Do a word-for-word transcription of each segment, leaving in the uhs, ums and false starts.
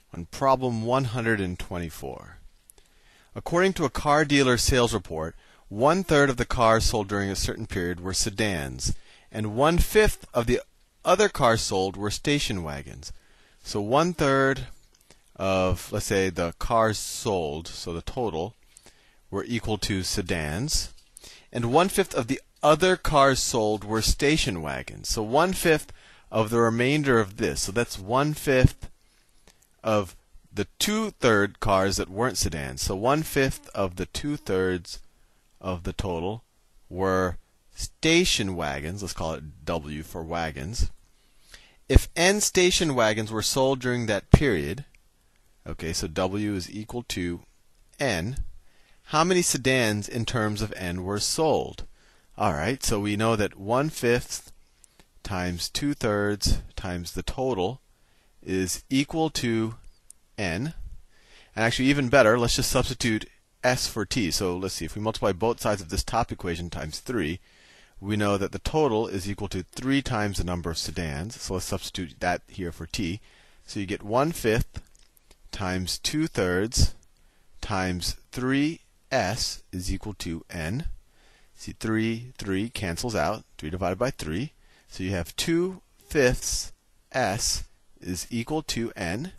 On problem one hundred twenty-four. According to a car dealer sales report, one-third of the cars sold during a certain period were sedans, and one-fifth of the other cars sold were station wagons. So one-third of, let's say, the cars sold, so the total, were equal to sedans, and one-fifth of the other cars sold were station wagons. So one-fifth of the remainder of this, so that's one-fifth of the two-third cars that weren't sedans. So one-fifth of the two-thirds of the total were station wagons. Let's call it W for wagons. If N station wagons were sold during that period, okay, so W is equal to N, how many sedans in terms of N were sold? All right, so we know that one-fifth times two-thirds times the total is equal to N. And actually, even better, let's just substitute S for T. So let's see, if we multiply both sides of this top equation times three, we know that the total is equal to three times the number of sedans. So let's substitute that here for T. So you get one-fifth times two-thirds times three S is equal to N. See, three, three cancels out. three divided by three. So you have two-fifths S is equal to N.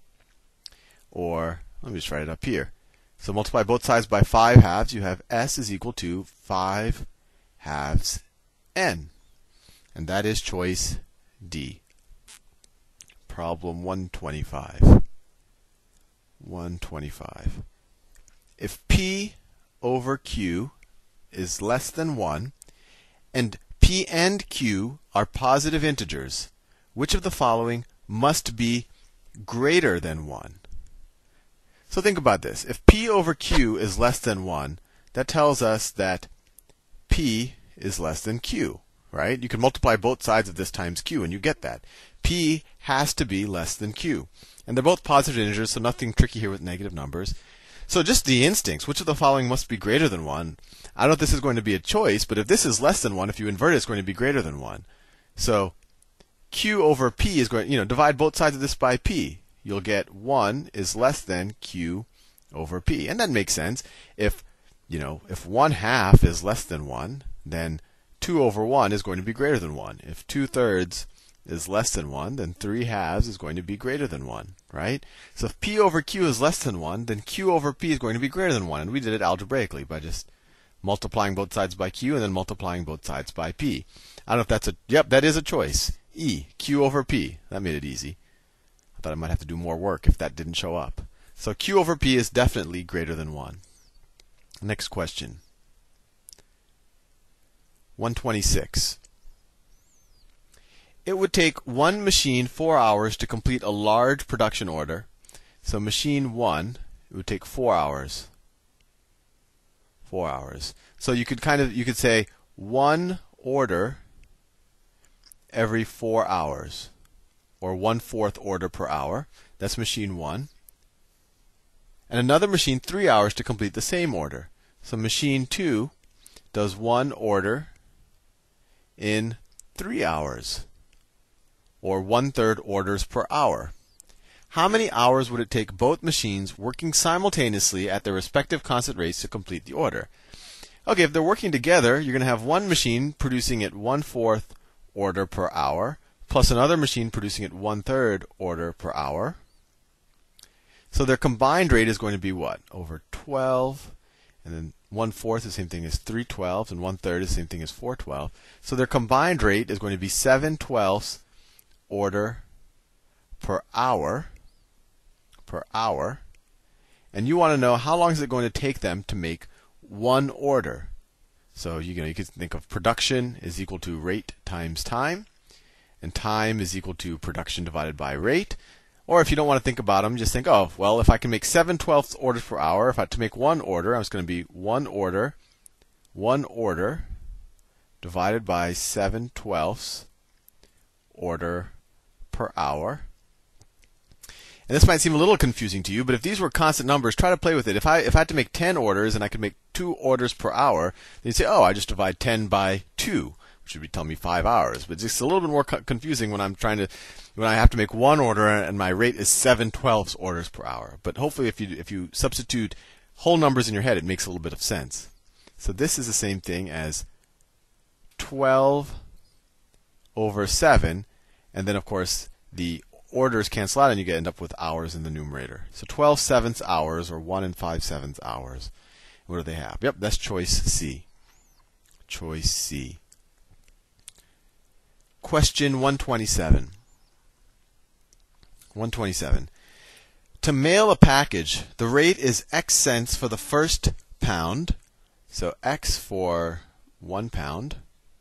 Or, let me just write it up here. So multiply both sides by five halves. You have S is equal to five halves N. And that is choice D. Problem one twenty-five. one twenty-five. If P over Q is less than one, and P and Q are positive integers, which of the following must be greater than one? So think about this. If P over Q is less than one, that tells us that P is less than Q, right? You can multiply both sides of this times Q, and you get that. P has to be less than Q. And they're both positive integers, so nothing tricky here with negative numbers. So just the instincts, which of the following must be greater than one? I don't know if this is going to be a choice, but if this is less than one, if you invert it, it's going to be greater than one. So Q over P is going, you know, divide both sides of this by P. You'll get one is less than Q over P. And that makes sense. If, you know, if one half is less than one, then two over one is going to be greater than one. If two-thirds is less than one, then three halves is going to be greater than one, right? So if P over Q is less than one, then Q over P is going to be greater than one. And we did it algebraically by just multiplying both sides by Q and then multiplying both sides by P. I don't know if that's a, yep, that is a choice. E, Q over P. That made it easy. I thought I might have to do more work if that didn't show up. So Q over P is definitely greater than one. Next question. one twenty-six. It would take one machine four hours to complete a large production order. So machine one, it would take four hours. Four hours. So you could kind of, you could say one order every four hours. Or one-fourth order per hour. That's machine one. And another machine three hours to complete the same order. So machine two does one order in three hours. Or one-third orders per hour. How many hours would it take both machines working simultaneously at their respective constant rates to complete the order? Okay, if they're working together, you're going to have one machine producing at one-fourth order per hour, plus another machine producing at one-third order per hour. So their combined rate is going to be what? Over twelve, and then one-fourth is the same thing as three twelfths, and one-third is the same thing as four twelfths. So their combined rate is going to be seven twelfths order per hour, per hour. And you want to know how long is it going to take them to make one order. So you know, you could think of production is equal to rate times time. And time is equal to production divided by rate. Or if you don't want to think about them, just think, oh, well, if I can make seven twelfths orders per hour, if I had to make one order, it's going to be one order, one order divided by seven twelfths order per hour. And this might seem a little confusing to you, but if these were constant numbers, try to play with it. If I if I had to make ten orders and I could make two orders per hour, then you'd say, oh, I just divide ten by two. should be telling me five hours. But it's just a little bit more co- confusing when I'm trying to, when I have to make one order and my rate is seven twelfths orders per hour. But hopefully, if you if you substitute whole numbers in your head, it makes a little bit of sense. So this is the same thing as twelve over seven, and then of course the orders cancel out and you get end up with hours in the numerator. So twelve sevenths hours, or one and five sevenths hours. What do they have? Yep, that's choice C. Choice C. Question one twenty-seven. one twenty-seven. To mail a package, the rate is X cents for the first pound. So X for one pound.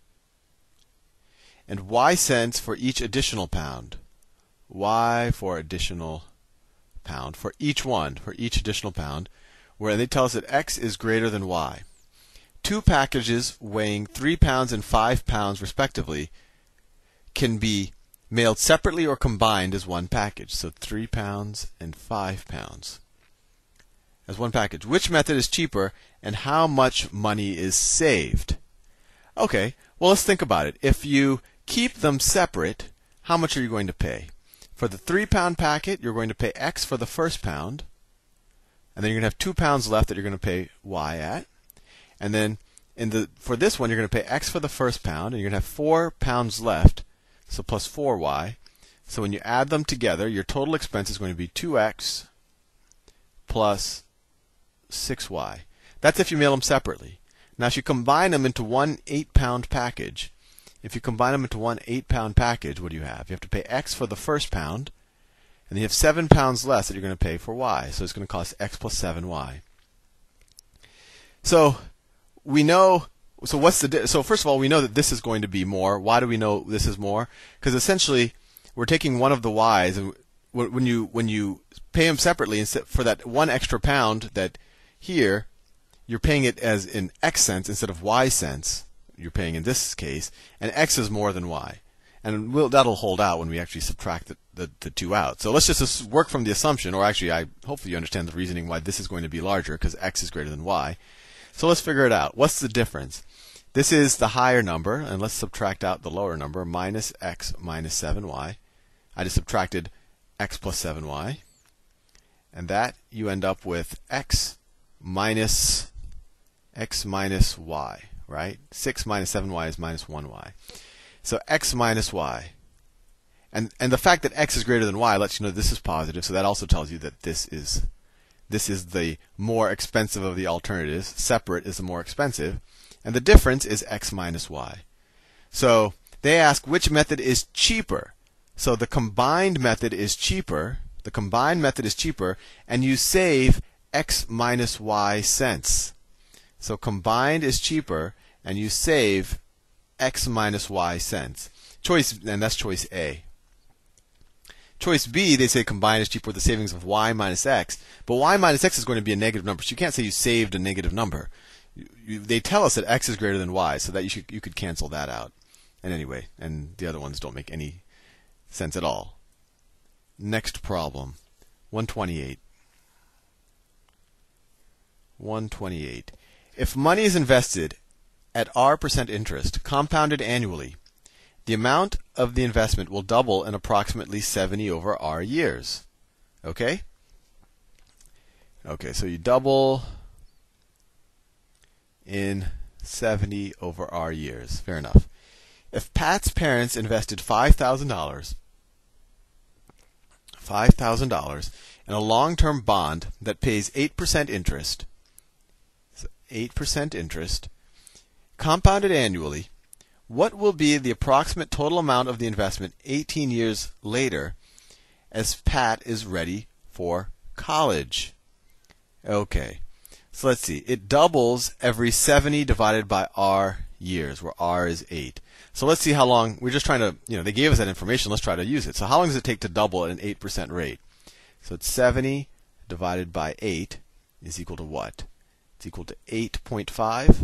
And Y cents for each additional pound. Y for additional pound. For each one, for each additional pound. Where they tell us that X is greater than Y. Two packages weighing three pounds and five pounds respectively can be mailed separately or combined as one package. So three pounds and five pounds as one package. Which method is cheaper and how much money is saved? Okay, well, let's think about it. If you keep them separate, how much are you going to pay? For the three pound packet, you're going to pay X for the first pound. And then you're going to have two pounds left that you're going to pay Y at. And then in the for this one, you're going to pay X for the first pound, and you're going to have four pounds left, so plus four Y. So when you add them together, your total expense is going to be two X plus six Y. That's if you mail them separately. Now, if you combine them into one eight pound package, if you combine them into one eight pound package, what do you have? You have to pay X for the first pound, and then you have seven pounds less that you're going to pay for Y. So it's going to cost X plus seven Y. So we know. So what's the? Di- so first of all, we know that this is going to be more. Why do we know this is more? Because essentially, we're taking one of the Y's, and when you when you pay them separately, instead for that one extra pound that here, you're paying it as in X cents instead of Y cents. You're paying in this case, and X is more than Y. And we'll, that'll hold out when we actually subtract the, the, the two out. So let's just work from the assumption, or actually, I hopefully you understand the reasoning why this is going to be larger, because X is greater than Y. So let's figure it out. What's the difference? This is the higher number, and let's subtract out the lower number, minus X minus seven Y. I just subtracted X plus seven Y. And that, you end up with X minus X minus Y, right? six minus seven Y is minus one Y. So X minus Y. And and the fact that X is greater than Y lets you know this is positive, so that also tells you that this is this is the more expensive of the alternatives. Separate is the more expensive. And the difference is X minus Y. So they ask which method is cheaper. So the combined method is cheaper. The combined method is cheaper, and you save X minus Y cents. So combined is cheaper, and you save X minus Y cents. Choice, and that's choice A. Choice B, they say combined is cheaper with the savings of Y minus X. But Y minus X is going to be a negative number, so you can't say you saved a negative number. You, you, they tell us that X is greater than Y, so that you should you could cancel that out. And anyway, and the other ones don't make any sense at all. Next problem, one twenty-eight. one twenty-eight. If money is invested at R percent interest, compounded annually, the amount of the investment will double in approximately seventy over R years. Okay? Okay, so you double in seventy over R years. Fair enough. If Pat's parents invested five thousand dollars five thousand dollars in a long-term bond that pays eight percent interest, so eight percent interest, compounded annually, what will be the approximate total amount of the investment eighteen years later as Pat is ready for college? Okay, so let's see. It doubles every seventy divided by R years, where R is eight. So let's see how long. We're just trying to, you know, they gave us that information. Let's try to use it. So how long does it take to double at an eight percent rate? So it's seventy divided by eight is equal to what? It's equal to eight point five.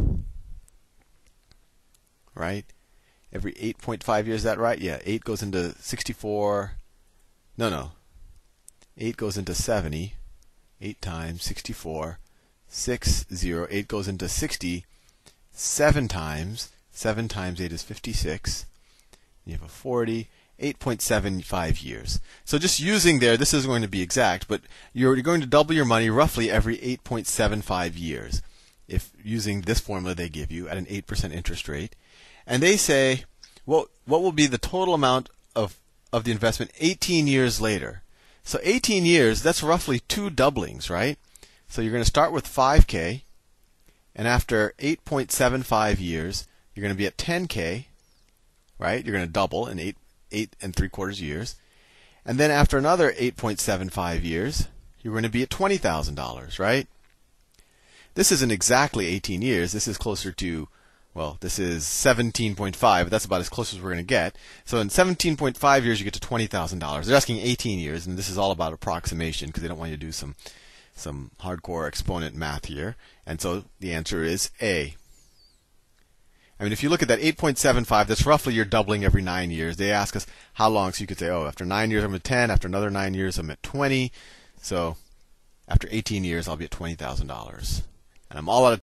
Right? Every eight point five years, is that right? Yeah, eight goes into sixty-four. No, no. eight goes into seventy. eight times sixty-four. six, zero. eight goes into sixty. seven times seven times eight is fifty-six. You have a forty. eight point seven five years. So just using there, this is going to be exact, but you're going to double your money roughly every eight point seven five years. If using this formula they give you at an eight percent interest rate. And they say, well, what will be the total amount of, of the investment eighteen years later? So eighteen years, that's roughly two doublings, right? So you're going to start with five K, and after eight point seven five years, you're going to be at ten K, right? You're going to double in eight, eight and three quarters years. And then after another eight point seven five years, you're going to be at twenty thousand dollars, right? This isn't exactly eighteen years. This is closer to, well, this is seventeen point five, but that's about as close as we're going to get. So in seventeen point five years, you get to twenty thousand dollars. They're asking eighteen years, and this is all about approximation because they don't want you to do some, some hardcore exponent math here. And so the answer is A. I mean, if you look at that eight point seven five, that's roughly you're doubling every nine years. They ask us how long, so you could say, oh, after nine years I'm at ten, after another nine years I'm at twenty. So after eighteen years I'll be at twenty thousand dollars. And I'm all out of